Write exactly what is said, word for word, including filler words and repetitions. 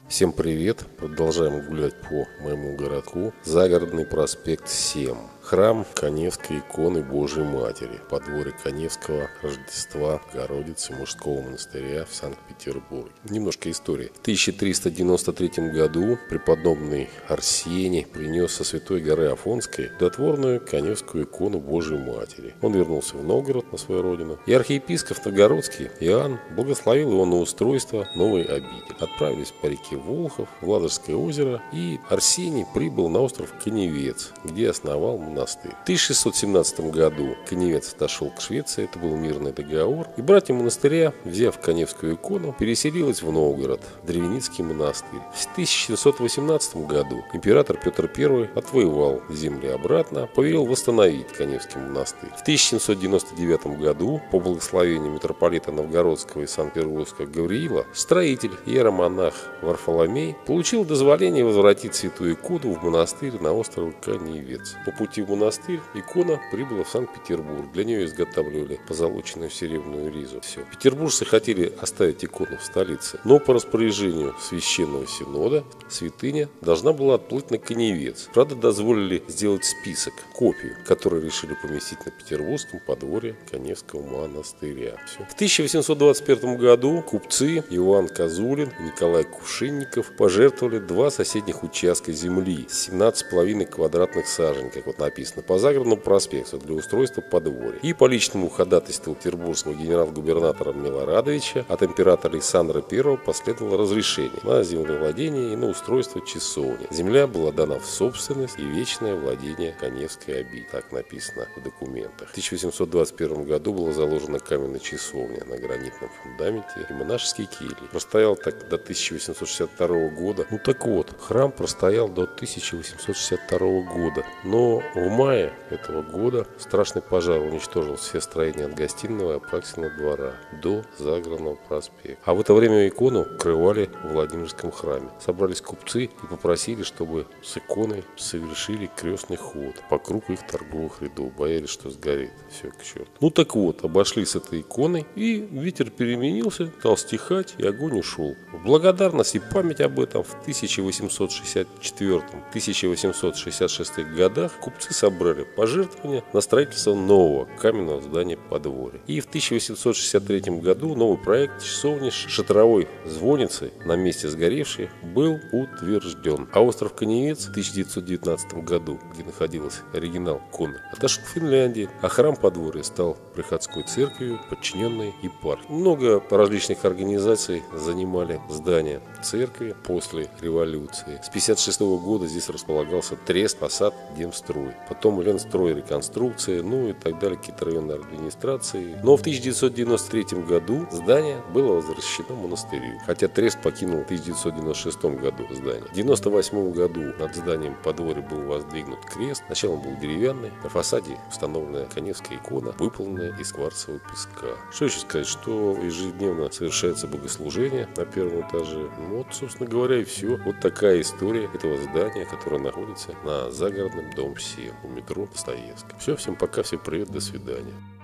Всем привет! Продолжаем гулять по моему городку. Загородный проспект семь. Храм Каневской иконы Божией Матери. Подворье Каневского Рождества Богородицы мужского монастыря в Санкт-Петербурге. Немножко истории. В тысяча триста девяносто третьем году преподобный Арсений принес со святой горы Афонской чудотворную Каневскую икону Божией Матери. Он вернулся в Новгород, на свою родину. И архиепископ Новгородский Иоанн благословил его на устройство новой обители. Отправились по реке Волхов, в Ладожское озеро, и Арсений прибыл на остров Каневец, где основал монастырь. В тысяча шестьсот семнадцатом году Каневец отошел к Швеции, это был мирный договор, и братья монастыря, взяв Каневскую икону, переселились в Новгород, в Древеницкий монастырь. В тысяча семьсот восемнадцатом году император Петр Первый отвоевал земли обратно, повелел восстановить Каневский монастырь. В тысяча семьсот девяносто девятом году, по благословению митрополита Новгородского и Санкт-Петербургского Гавриила, строитель, иеромонах Варфоломей получил дозволение возвратить святую икону в монастырь на острове Каневец. По пути в монастырь икона прибыла в Санкт-Петербург. Для нее изготавливали позолоченную серебряную ризу. Все. Петербуржцы хотели оставить икону в столице, но по распоряжению Священного Синода святыня должна была отплыть на Каневец. Правда, дозволили сделать список, копию, которую решили поместить на петербургском подворье Каневского монастыря. Все. В тысяча восемьсот двадцать пятом году купцы Иоанн Козулин и Николай Кувшинников пожертвовали два соседних участка земли, семнадцать с половиной квадратных сажен, как вот написано, по загородному проспекту для устройства подворья. И по личному ходатайству петербургского генерал-губернатора Милорадовича от императора Александра Первого последовало разрешение на землевладение и на устройство часовни. Земля была дана в собственность и вечное владение Каневской обители. Так написано в документах. В тысяча восемьсот двадцать первом году была заложена каменная часовня на гранитном фундаменте и монашеский кельи. Простоял так до тысяча восемьсот шестьдесят второго года. Ну так вот, храм простоял до тысяча восемьсот шестьдесят второго года. Но в мае этого года страшный пожар уничтожил все строения от гостиного и Апраксиного двора до Загородного проспекта. А в это время икону крывали в Владимирском храме. Собрались купцы и попросили, чтобы с иконой совершили крестный ход по кругу их торговых рядов. Боялись, что сгорит. Все к черту. Ну так вот, обошли с этой иконой, и ветер переменился, стал стихать, и огонь ушел. В благодарность и память об этом в тысяча восемьсот шестьдесят четвёртом — тысяча восемьсот шестьдесят шестом годах купцы собрали пожертвования на строительство нового каменного здания подворья. И в тысяча восемьсот шестьдесят третьем году новый проект часовни с шатровой звонницей на месте сгоревшей был утвержден. А остров Каневец в тысяча девятьсот девятнадцатом году, где находился оригинал иконы, отошел в Финляндии, а храм подворья стал приходской церковью, подчиненной епархии. Много различных организаций занимали здание церкви после революции. С пятьдесят шестого года здесь располагался трест, посад, Демстрой. Потом Ленстрой, реконструкция, ну и так далее, какие-то районные администрации. Но в тысяча девятьсот девяносто третьем году здание было возвращено монастырю. Хотя трест покинул в тысяча девятьсот девяносто шестом году здание. В девяносто восьмом году над зданием подворья был воздвигнут крест. Сначала он был деревянный. На фасаде установлена Каневская икона, выполненная из кварцевого песка. Что еще сказать, что ежедневно совершается богослужение на первом этаже. Ну, вот, собственно говоря, и все. Вот такая история этого здания, которое находится на загородном дом семь у метро Достоевского. Все, всем пока, всем привет, до свидания.